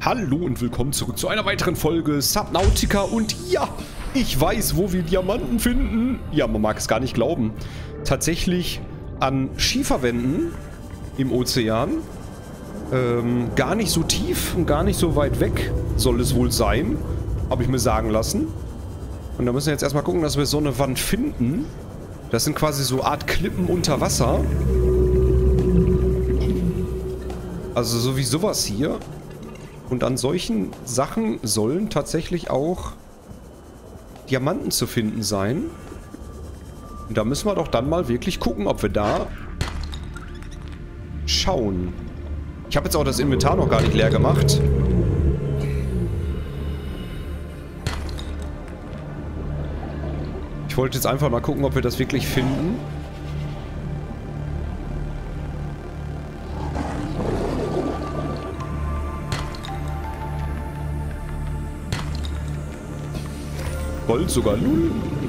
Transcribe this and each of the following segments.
Hallo und willkommen zurück zu einer weiteren Folge Subnautica und ja, ich weiß, wo wir Diamanten finden. Ja, man mag es gar nicht glauben. Tatsächlich an Schieferwänden im Ozean. Gar nicht so tief und gar nicht so weit weg soll es wohl sein. Habe ich mir sagen lassen. Und da müssen wir jetzt erstmal gucken, dass wir so eine Wand finden. Das sind quasi so Art Klippen unter Wasser. Also so wie sowas hier. Und an solchen Sachen sollen tatsächlich auch Diamanten zu finden sein. Und da müssen wir doch dann mal wirklich gucken, ob wir da schauen. Ich habe jetzt auch das Inventar noch gar nicht leer gemacht. Ich wollte jetzt einfach mal gucken, ob wir das wirklich finden. Gold sogar, null.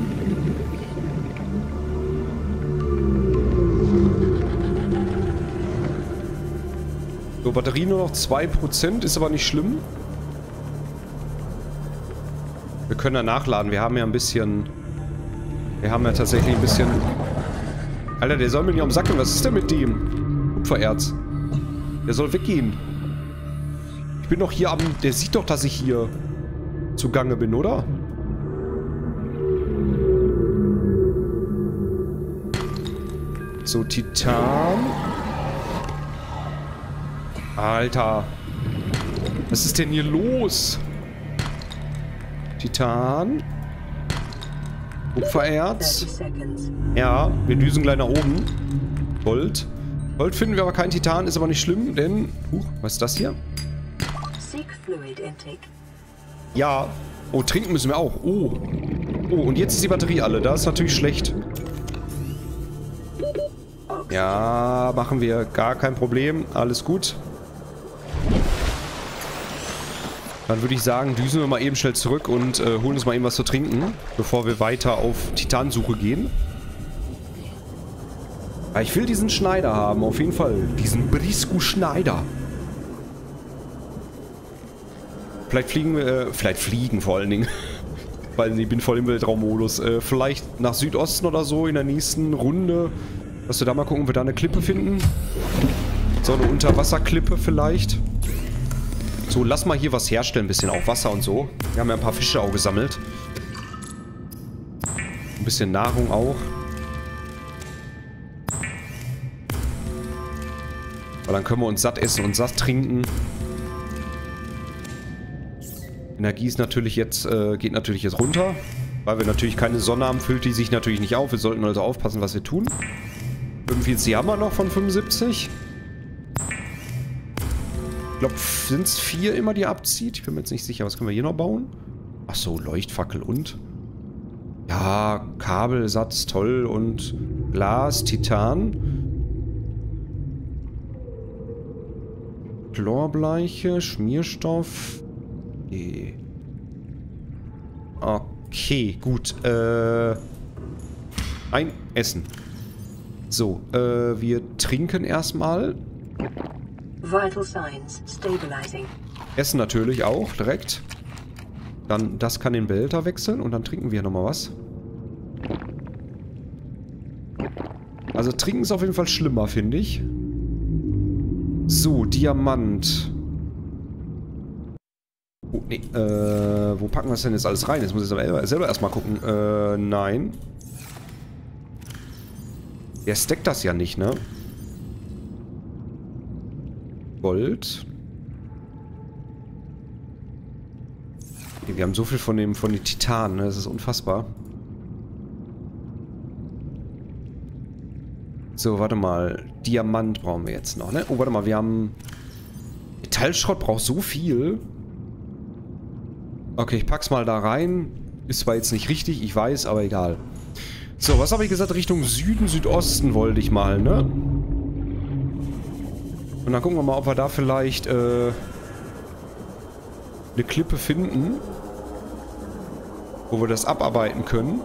So, Batterie nur noch 2%, ist aber nicht schlimm. Wir können ja nachladen, wir haben ja ein bisschen... Wir haben ja tatsächlich ein bisschen... Alter, der soll mir nicht am Sack gehen, was ist denn mit dem? Kupfererz. Der soll weggehen. Ich bin doch hier am... Der sieht doch, dass ich hier zugange bin, oder? So, Titan. Alter. Was ist denn hier los? Titan. Kupfererz. Ja, wir düsen gleich nach oben. Gold. Gold finden wir aber kein Titan, ist aber nicht schlimm, denn... was ist das hier? Ja. Oh, trinken müssen wir auch. Oh. Oh, und jetzt ist die Batterie alle. Das ist natürlich schlecht. Ja, machen wir. Gar kein Problem. Alles gut. Dann würde ich sagen, düsen wir mal eben schnell zurück und holen uns mal eben was zu trinken, bevor wir weiter auf Titansuche gehen. Ja, ich will diesen Schneider haben, auf jeden Fall. Diesen Briscoe-Schneider. Vielleicht fliegen vor allen Dingen. Weil ich bin voll im Weltraummodus. Vielleicht nach Südosten oder so in der nächsten Runde. Dass wir da mal gucken, ob wir da eine Klippe finden. So eine Unterwasserklippe vielleicht. So, lass mal hier was herstellen, ein bisschen auch Wasser und so. Wir haben ja ein paar Fische auch gesammelt. Ein bisschen Nahrung auch. Weil dann können wir uns satt essen und satt trinken. Energie ist natürlich jetzt, geht natürlich jetzt runter. Weil wir natürlich keine Sonne haben, füllt die sich natürlich nicht auf. Wir sollten also aufpassen, was wir tun. 45 haben wir noch von 75. Ich glaube, sind es 4 immer, die abzieht? Ich bin mir jetzt nicht sicher. Was können wir hier noch bauen? Ach so, Leuchtfackel und... Ja, Kabelsatz, toll. Und Glas, Titan. Chlorbleiche, Schmierstoff. Okay, gut. Ein Essen. So, wir trinken erstmal. Vital signs stabilizing. Essen natürlich auch, direkt. Dann, das kann den Behälter wechseln und dann trinken wir nochmal was. Also trinken ist auf jeden Fall schlimmer, finde ich. So, Diamant. Oh, nee, wo packen wir das denn jetzt alles rein? Jetzt muss ich selber erstmal gucken. Nein. Der stackt das ja nicht, ne? Gold. Okay, wir haben so viel von den Titanen, ne? Das ist unfassbar. So, warte mal. Diamant brauchen wir jetzt noch, ne? Oh, warte mal, wir haben... Metallschrott braucht so viel. Okay, ich pack's mal da rein. Ist zwar jetzt nicht richtig, ich weiß, aber egal. So, was habe ich gesagt? Richtung Süden, Südosten wollte ich mal, ne? Und dann gucken wir mal, ob wir da vielleicht eine Klippe finden, wo wir das abarbeiten können.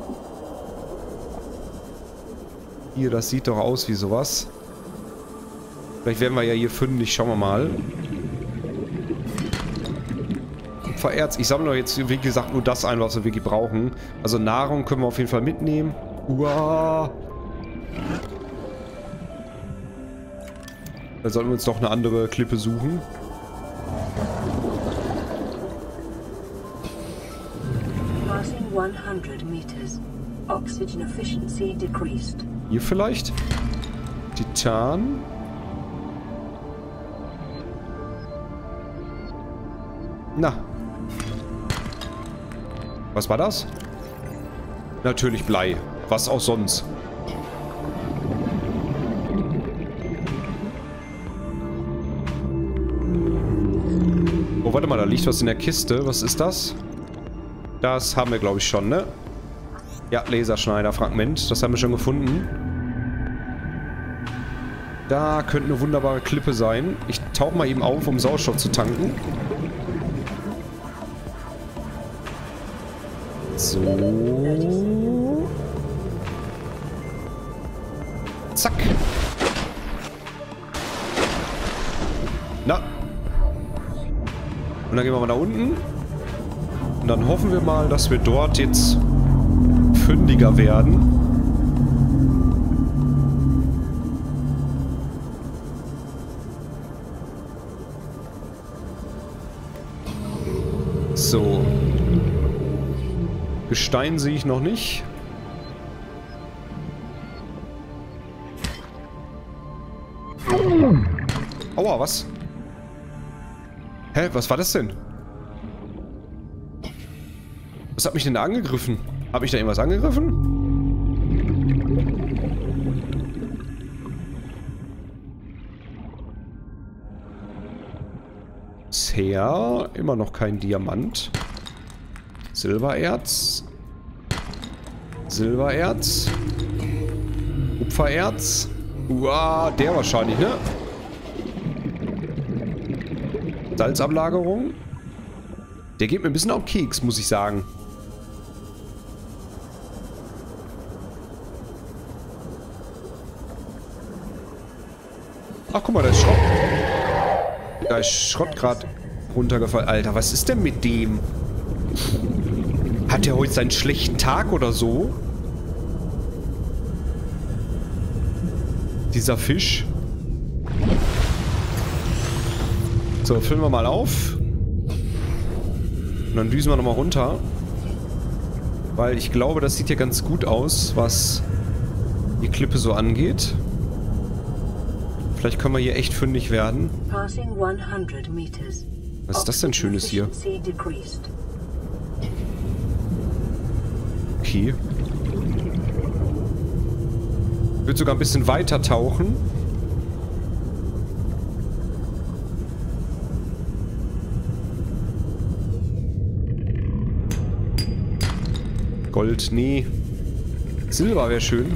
Hier, das sieht doch aus wie sowas. Vielleicht werden wir ja hier fündig, schauen wir mal. Kupfererz. Ich sammle jetzt, wie gesagt, nur das ein, was wir wirklich brauchen. Also Nahrung können wir auf jeden Fall mitnehmen. Uah. Da sollten wir uns doch eine andere Klippe suchen. Passing 100 meters. Oxygen efficiency decreased. Hier vielleicht? Titan. Na. Was war das? Natürlich Blei. Was auch sonst. Oh, warte mal, da liegt was in der Kiste. Was ist das? Das haben wir, glaube ich, schon, ne? Ja, Laserschneider-Fragment. Das haben wir schon gefunden. Da könnte eine wunderbare Klippe sein. Ich tauche mal eben auf, um Sauerstoff zu tanken. So. Zack. Na. Und dann gehen wir mal nach unten. Und dann hoffen wir mal, dass wir dort jetzt fündiger werden. So. Gestein sehe ich noch nicht. Aua, was? Hä, was war das denn? Was hat mich denn da angegriffen? Habe ich da irgendwas angegriffen? Bisher immer noch kein Diamant. Silbererz. Silbererz. Kupfererz. Uah, der wahrscheinlich, ne? Salzablagerung. Der geht mir ein bisschen auf den Keks, muss ich sagen. Ach, guck mal, da ist Schrott. Da ist Schrott gerade runtergefallen. Alter, was ist denn mit dem? Hat der heute seinen schlechten Tag oder so? Dieser Fisch. So, füllen wir mal auf. Und dann düsen wir nochmal runter. Weil ich glaube, das sieht hier ganz gut aus, was die Klippe so angeht. Vielleicht können wir hier echt fündig werden. Was ist das denn Schönes hier? Okay. Ich würde sogar ein bisschen weiter tauchen. Gold, nee. Silber wäre schön.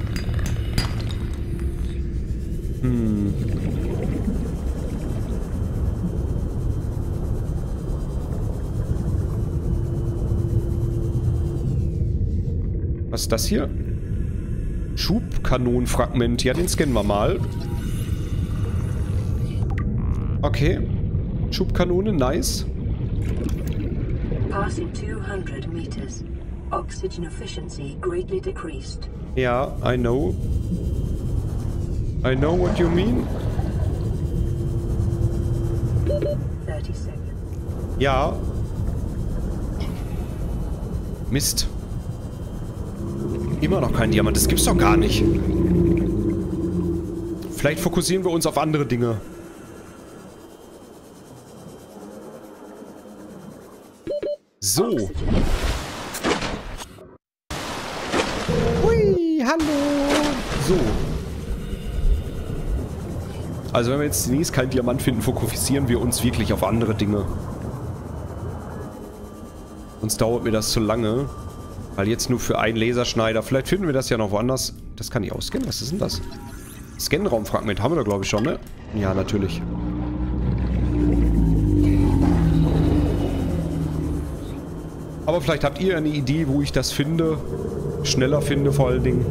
Was ist das hier? Schubkanonenfragment. Ja, den scannen wir mal. Okay. Schubkanone, nice. Passing 200 meters. Oxygen efficiency greatly decreased. Ja, I know. I know what you mean. 30 seconds. Ja. Mist. Immer noch kein Diamant. Das gibt's doch gar nicht. Vielleicht fokussieren wir uns auf andere Dinge. So. Hui, hallo. So. Also wenn wir jetzt zunächst keinen Diamant finden, fokussieren wir uns wirklich auf andere Dinge. Sonst dauert mir das zu lange. Weil jetzt nur für einen Laserschneider. Vielleicht finden wir das ja noch woanders. Das kann ich ausscannen. Was ist denn das? Scanraumfragment haben wir da, glaube ich, schon, ne? Ja, natürlich. Aber vielleicht habt ihr eine Idee, wo ich das finde. Schneller finde, vor allen Dingen.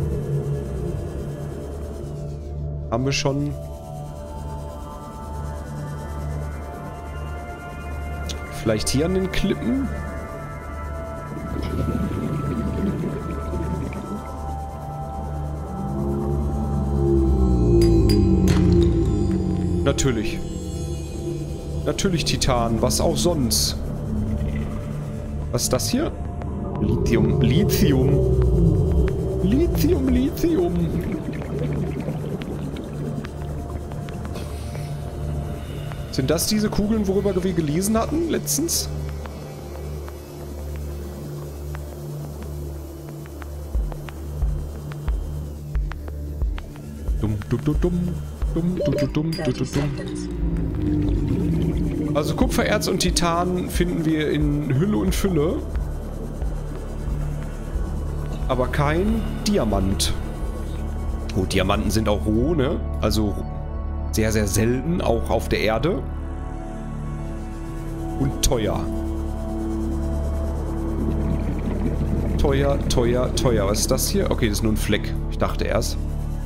Haben wir schon. Vielleicht hier an den Klippen? Natürlich. Natürlich Titan, was auch sonst. Was ist das hier? Lithium, Lithium. Lithium, Lithium. Sind das diese Kugeln, worüber wir gelesen hatten letztens? Dumm, dumm, dumm, dumm. Dumm, dumm, dumm, dumm, dumm. Also Kupfererz und Titan finden wir in Hülle und Fülle. Aber kein Diamant. Oh, Diamanten sind auch roh, ne? Also sehr, sehr selten, auch auf der Erde. Und teuer. Teuer, teuer, teuer. Was ist das hier? Okay, das ist nur ein Fleck. Ich dachte erst.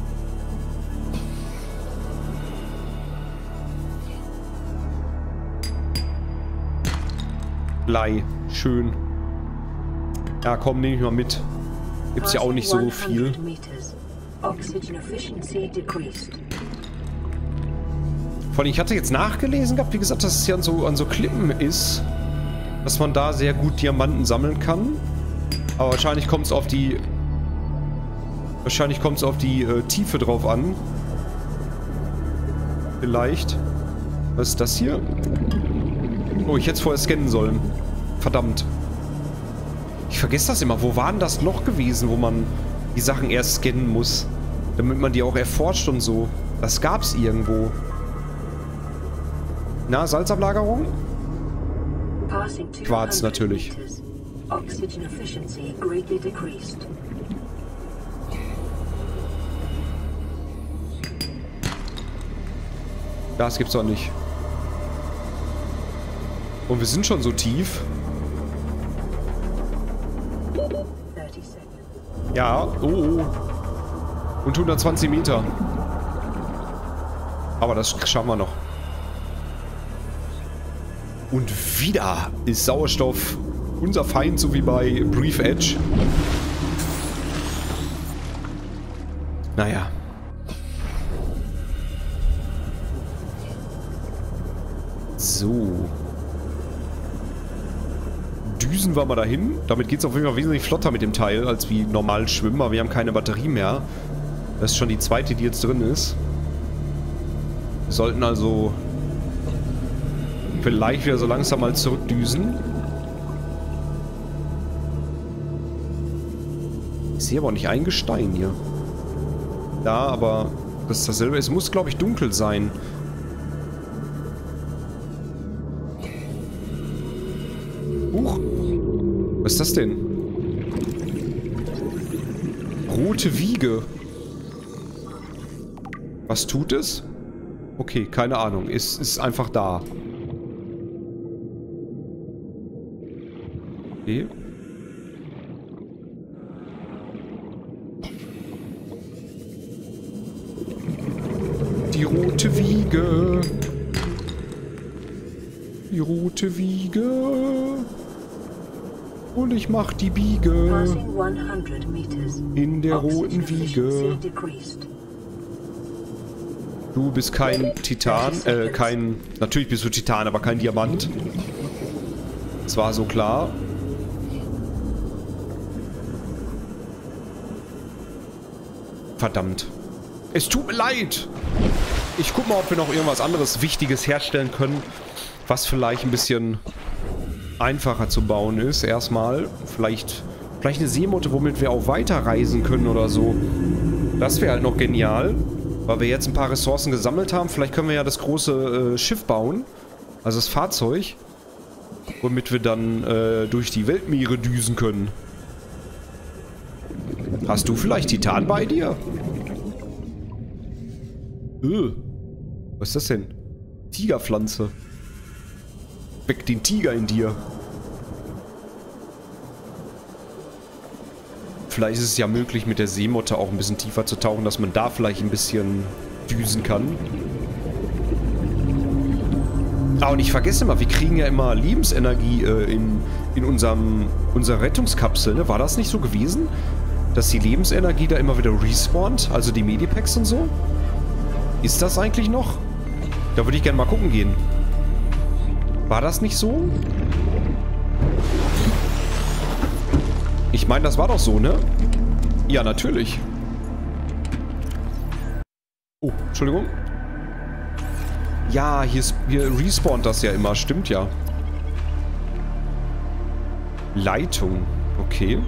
Blei. Schön. Ja, komm, nehme ich mal mit. Gibt's ja auch nicht so viel. Vor allem, ich hatte jetzt nachgelesen gehabt, wie gesagt, dass es ja an so Klippen ist, dass man da sehr gut Diamanten sammeln kann. Aber wahrscheinlich kommt es auf die... Tiefe drauf an. Vielleicht. Was ist das hier? Oh, ich hätte es vorher scannen sollen. Verdammt. Ich vergesse das immer. Wo war denn das noch gewesen, wo man die Sachen erst scannen muss? Damit man die auch erforscht und so. Das gab's irgendwo. Na, Salzablagerung? Quarz natürlich. Das gibt's doch nicht. Und wir sind schon so tief. Ja, oh. Und 120 Meter. Aber das schaffen wir noch. Und wieder ist Sauerstoff unser Feind, so wie bei Brief Edge. Naja. So. Düsen wir mal dahin. Damit geht es auf jeden Fall wesentlich flotter mit dem Teil, als wie normal schwimmen. Aber wir haben keine Batterie mehr. Das ist schon die zweite, die jetzt drin ist. Wir sollten also vielleicht wieder so langsam mal zurückdüsen. Ich sehe aber auch nicht ein Gestein hier. Ja, aber das ist dasselbe. Es muss, glaube ich, dunkel sein. Huch. Was ist das denn? Rote Wiege. Was tut es? Okay, keine Ahnung. Es ist einfach da. Okay. Die rote Wiege. Die rote Wiege. Und ich mach die Biege. In der roten Wiege. Du bist kein Titan. Natürlich bist du Titan, aber kein Diamant. Das war so klar. Verdammt. Es tut mir leid. Ich guck mal, ob wir noch irgendwas anderes Wichtiges herstellen können, was vielleicht ein bisschen einfacher zu bauen ist. Erstmal. Vielleicht eine Seemotte, womit wir auch weiterreisen können oder so. Das wäre halt noch genial. Weil wir jetzt ein paar Ressourcen gesammelt haben. Vielleicht können wir ja das große Schiff bauen. Also das Fahrzeug. Womit wir dann durch die Weltmeere düsen können. Hast du vielleicht Titan bei dir? Was ist das denn? Tigerpflanze. Weck den Tiger in dir. Vielleicht ist es ja möglich, mit der Seemotte auch ein bisschen tiefer zu tauchen, dass man da vielleicht ein bisschen düsen kann. Ah, und ich vergesse immer, wir kriegen ja immer Lebensenergie in unserer Rettungskapsel, ne? War das nicht so gewesen? Dass die Lebensenergie da immer wieder respawnt? Also die Medipacks und so? Ist das eigentlich noch? Da würde ich gerne mal gucken gehen. War das nicht so? Ich meine, das war doch so, ne? Ja, natürlich. Oh, Entschuldigung. Ja, hier respawnt das ja immer. Stimmt ja. Leitung. Okay.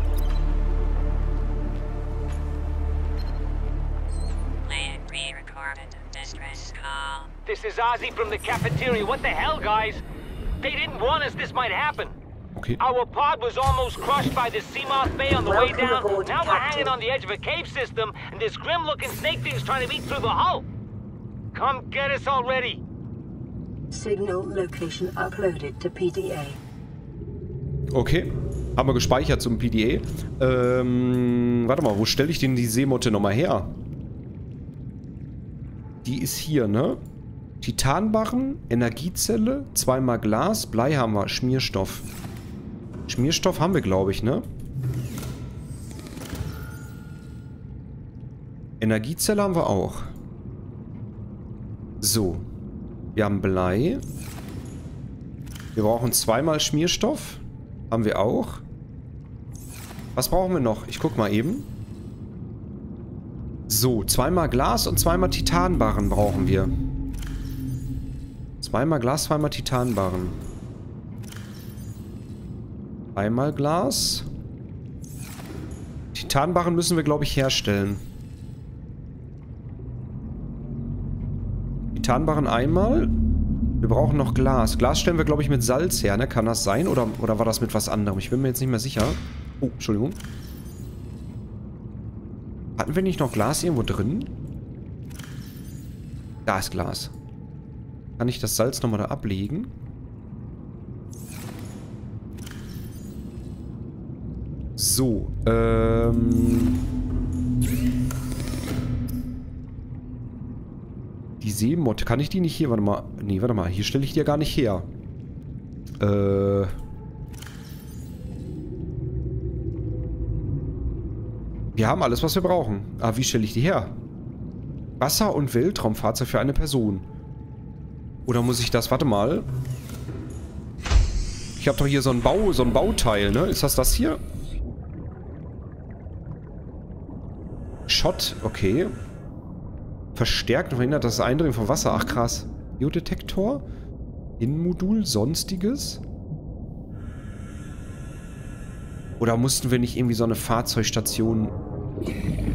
This is Ozzy from the cafeteria. What the hell, guys? They didn't warn us this might happen. Okay. Our pod was almost crushed by the Seamoth Bay on the way Welcome down. aboard, Now we're hanging Captain. on the edge of a cave system, and this grim-looking snake thing's trying to eat through the hull. Come get us already. Signal location uploaded to PDA. Okay. Haben wir gespeichert zum PDA. Warte mal, wo stelle ich denn die Seemotte nochmal her? Die ist hier, ne? Titanbarren, Energiezelle, zweimal Glas, Blei haben wir, Schmierstoff. Schmierstoff haben wir, glaube ich, ne? Energiezelle haben wir auch. So. Wir haben Blei. Wir brauchen zweimal Schmierstoff. Haben wir auch. Was brauchen wir noch? Ich guck mal eben. So, zweimal Glas und zweimal Titanbarren brauchen wir. Zweimal Glas, zweimal Titanbarren. Einmal Glas. Titanbarren müssen wir, glaube ich, herstellen. Titanbarren einmal. Wir brauchen noch Glas. Glas stellen wir, glaube ich, mit Salz her, ne? Kann das sein? Oder war das mit was anderem? Ich bin mir jetzt nicht mehr sicher. Oh, Entschuldigung. Hatten wir nicht noch Glas irgendwo drin? Da ist Glas. Kann ich das Salz nochmal da ablegen? So, die Seemotte, kann ich die nicht hier? Warte mal. Nee, warte mal. Hier stelle ich die ja gar nicht her. Wir haben alles, was wir brauchen. Aber wie stelle ich die her? Wasser- und Weltraumfahrzeug für eine Person. Oder muss ich das... Warte mal. Ich habe doch hier so ein Bauteil, ne? Ist das hier? Shot, okay. Verstärkt und verhindert das Eindringen von Wasser. Ach, krass. Biodetektor. Innenmodul. Sonstiges. Oder mussten wir nicht irgendwie so eine Fahrzeugstation